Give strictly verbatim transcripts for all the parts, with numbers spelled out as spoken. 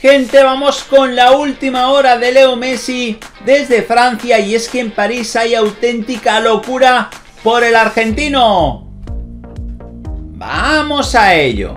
Gente, vamos con la última hora de Leo Messi desde Francia, y es que en París hay auténtica locura por el argentino. Vamos a ello.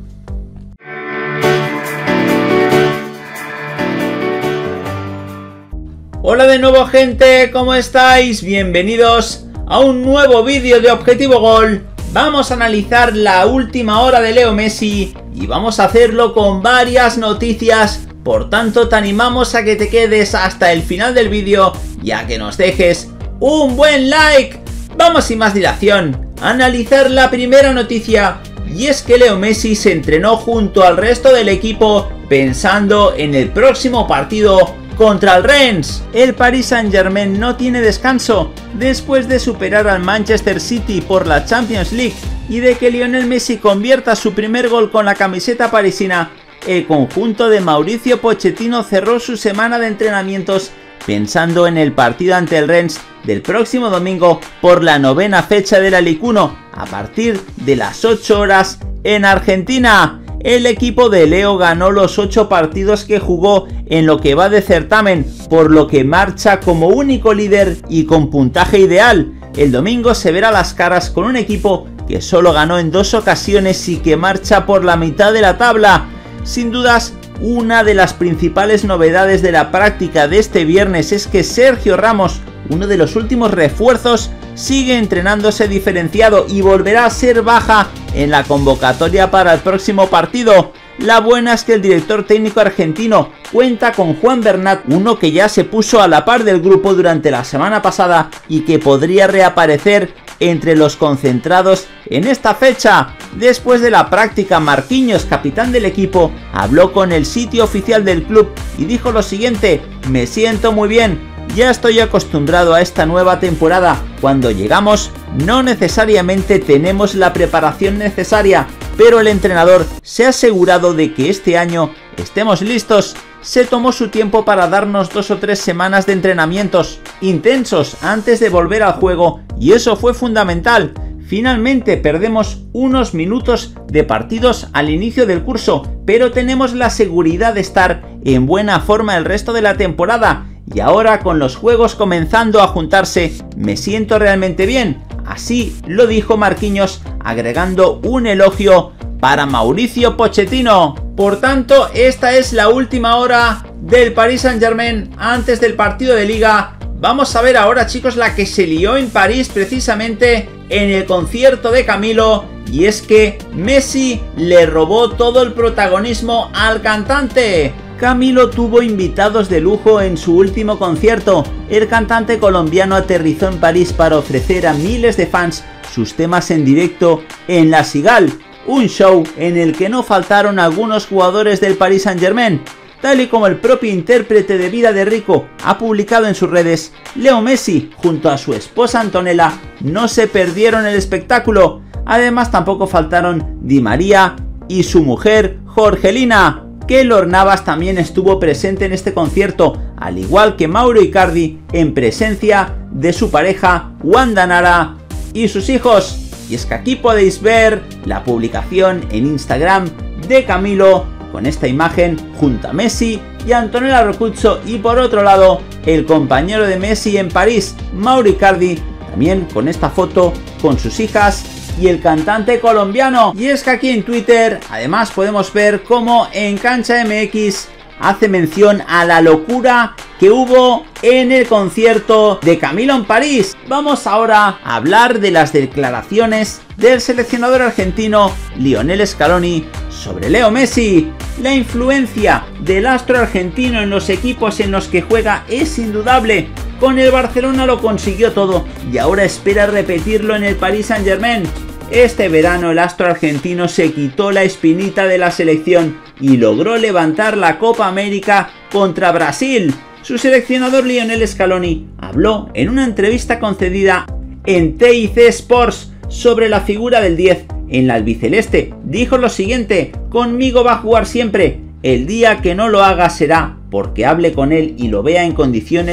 Hola de nuevo, gente, ¿cómo estáis? Bienvenidos a un nuevo vídeo de Objetivo Gol. Vamos a analizar la última hora de Leo Messi y vamos a hacerlo con varias noticias. Por tanto, te animamos a que te quedes hasta el final del vídeo y a que nos dejes un buen like. Vamos sin más dilación a analizar la primera noticia, y es que Leo Messi se entrenó junto al resto del equipo pensando en el próximo partido contra el Rennes. El Paris Saint-Germain no tiene descanso después de superar al Manchester City por la Champions League y de que Lionel Messi convierta su primer gol con la camiseta parisina. El conjunto de Mauricio Pochettino cerró su semana de entrenamientos pensando en el partido ante el Rennes del próximo domingo por la novena fecha de la Ligue uno a partir de las ocho horas en Argentina. El equipo de Leo ganó los ocho partidos que jugó en lo que va de certamen, por lo que marcha como único líder y con puntaje ideal. El domingo se verá las caras con un equipo que solo ganó en dos ocasiones y que marcha por la mitad de la tabla. Sin dudas, una de las principales novedades de la práctica de este viernes es que Sergio Ramos, uno de los últimos refuerzos, sigue entrenándose diferenciado y volverá a ser baja en la convocatoria para el próximo partido. La buena es que el director técnico argentino cuenta con Juan Bernat, uno que ya se puso a la par del grupo durante la semana pasada y que podría reaparecer entre los concentrados en esta fecha. Después de la práctica, Marquinhos, capitán del equipo, habló con el sitio oficial del club y dijo lo siguiente: me siento muy bien. Ya estoy acostumbrado a esta nueva temporada. Cuando llegamos, no necesariamente tenemos la preparación necesaria, pero el entrenador se ha asegurado de que este año estemos listos. Se tomó su tiempo para darnos dos o tres semanas de entrenamientos intensos antes de volver al juego, y eso fue fundamental. Finalmente perdemos unos minutos de partidos al inicio del curso, pero tenemos la seguridad de estar en buena forma el resto de la temporada. Y ahora, con los juegos comenzando a juntarse, me siento realmente bien. Así lo dijo Marquinhos, agregando un elogio para Mauricio Pochettino. Por tanto, esta es la última hora del Paris Saint-Germain antes del partido de Liga. Vamos a ver ahora, chicos, la que se lió en París precisamente en el concierto de Camilo. Y es que Messi le robó todo el protagonismo al cantante. Camilo tuvo invitados de lujo en su último concierto. El cantante colombiano aterrizó en París para ofrecer a miles de fans sus temas en directo en La Cigale, un show en el que no faltaron algunos jugadores del Paris Saint-Germain. Tal y como el propio intérprete de Vida de Rico ha publicado en sus redes, Leo Messi junto a su esposa Antonella no se perdieron el espectáculo. Además, tampoco faltaron Di María y su mujer Jorgelina. Keylor Navas también estuvo presente en este concierto, al igual que Mauro Icardi, en presencia de su pareja Wanda Nara y sus hijos. Y es que aquí podéis ver la publicación en Instagram de Camilo con esta imagen junto a Messi y Antonella Roccuzzo, y por otro lado el compañero de Messi en París, Mauro Icardi, también con esta foto con sus hijas y el cantante colombiano. Y es que aquí en Twitter además podemos ver cómo en Cancha M X hace mención a la locura que hubo en el concierto de Camilo en París. Vamos ahora a hablar de las declaraciones del seleccionador argentino Lionel Scaloni sobre Leo Messi. La influencia del astro argentino en los equipos en los que juega es indudable. Con el Barcelona lo consiguió todo y ahora espera repetirlo en el Paris Saint-Germain. Este verano el astro argentino se quitó la espinita de la selección y logró levantar la Copa América contra Brasil. Su seleccionador Lionel Scaloni habló en una entrevista concedida en T I C Sports sobre la figura del diez en la albiceleste. Dijo lo siguiente: conmigo va a jugar siempre. El día que no lo haga será porque hable con él y lo vea en condiciones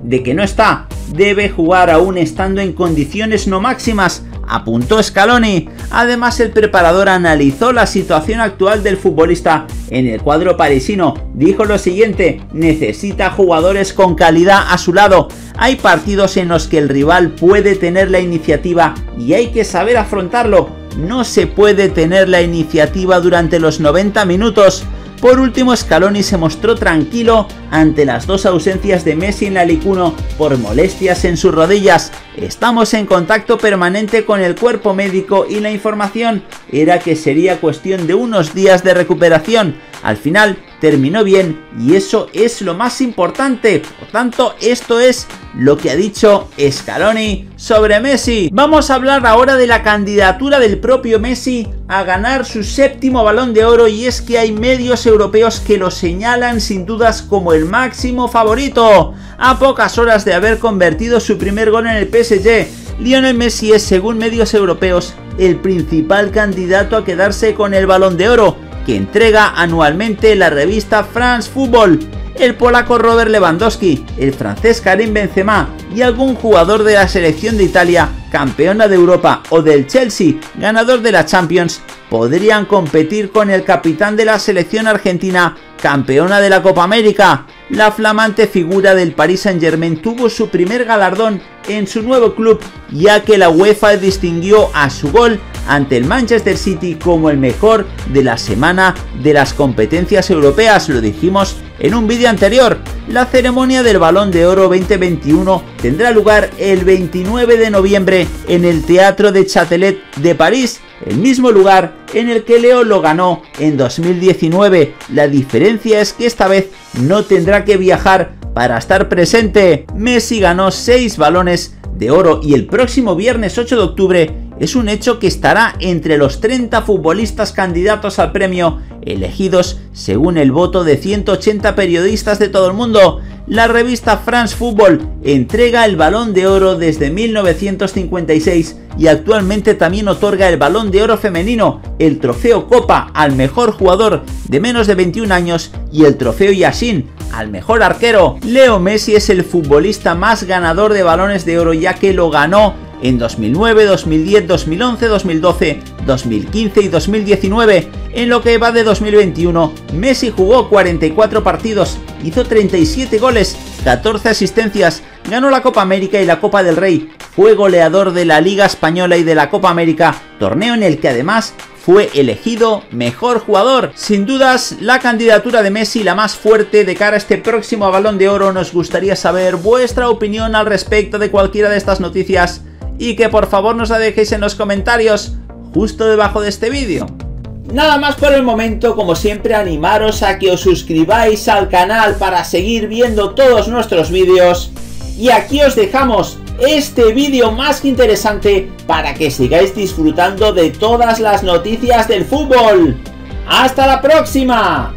de que no está, debe jugar aún estando en condiciones no máximas, apuntó Scaloni. Además, el preparador analizó la situación actual del futbolista en el cuadro parisino. Dijo lo siguiente: necesita jugadores con calidad a su lado. Hay partidos en los que el rival puede tener la iniciativa y hay que saber afrontarlo. No se puede tener la iniciativa durante los noventa minutos. Por último, Scaloni se mostró tranquilo ante las dos ausencias de Messi en la Ligue uno por molestias en sus rodillas. Estamos en contacto permanente con el cuerpo médico y la información era que sería cuestión de unos días de recuperación. Al final terminó bien y eso es lo más importante. Por tanto, esto es lo que ha dicho Scaloni sobre Messi. Vamos a hablar ahora de la candidatura del propio Messi a ganar su séptimo Balón de Oro, y es que hay medios europeos que lo señalan sin dudas como el máximo favorito. A pocas horas de haber convertido su primer gol en el P S G, Lionel Messi es, según medios europeos, el principal candidato a quedarse con el Balón de Oro, que entrega anualmente la revista France Football. El polaco Robert Lewandowski, el francés Karim Benzema y algún jugador de la selección de Italia, campeona de Europa, o del Chelsea, ganador de la Champions, podrían competir con el capitán de la selección argentina, campeona de la Copa América. La flamante figura del Paris Saint-Germain tuvo su primer galardón en su nuevo club, ya que la UEFA distinguió a su gol ante el Manchester City como el mejor de la semana de las competencias europeas. Lo dijimos en un vídeo anterior. La ceremonia del Balón de Oro veinte veintiuno tendrá lugar el veintinueve de noviembre en el Teatro de Châtelet de París, el mismo lugar en el que Leo lo ganó en dos mil diecinueve. La diferencia es que esta vez no tendrá que viajar para estar presente. Messi ganó seis balones de oro y el próximo viernes ocho de octubre es un hecho que estará entre los treinta futbolistas candidatos al premio, elegidos según el voto de ciento ochenta periodistas de todo el mundo. La revista France Football entrega el Balón de Oro desde mil novecientos cincuenta y seis y actualmente también otorga el Balón de Oro femenino, el trofeo Copa al mejor jugador de menos de veintiún años y el trofeo Yashin al mejor arquero. Leo Messi es el futbolista más ganador de Balones de Oro, ya que lo ganó en dos mil nueve, dos mil diez, dos mil once, dos mil doce, dos mil quince y dos mil diecinueve. En lo que va de dos mil veintiuno, Messi jugó cuarenta y cuatro partidos, hizo treinta y siete goles, catorce asistencias, ganó la Copa América y la Copa del Rey, fue goleador de la Liga Española y de la Copa América, torneo en el que además fue elegido mejor jugador. Sin dudas, la candidatura de Messi la más fuerte de cara a este próximo Balón de Oro. Nos gustaría saber vuestra opinión al respecto de cualquiera de estas noticias y que por favor nos la dejéis en los comentarios justo debajo de este vídeo. Nada más por el momento. Como siempre, animaros a que os suscribáis al canal para seguir viendo todos nuestros vídeos, y aquí os dejamos este vídeo más que interesante para que sigáis disfrutando de todas las noticias del fútbol. ¡Hasta la próxima!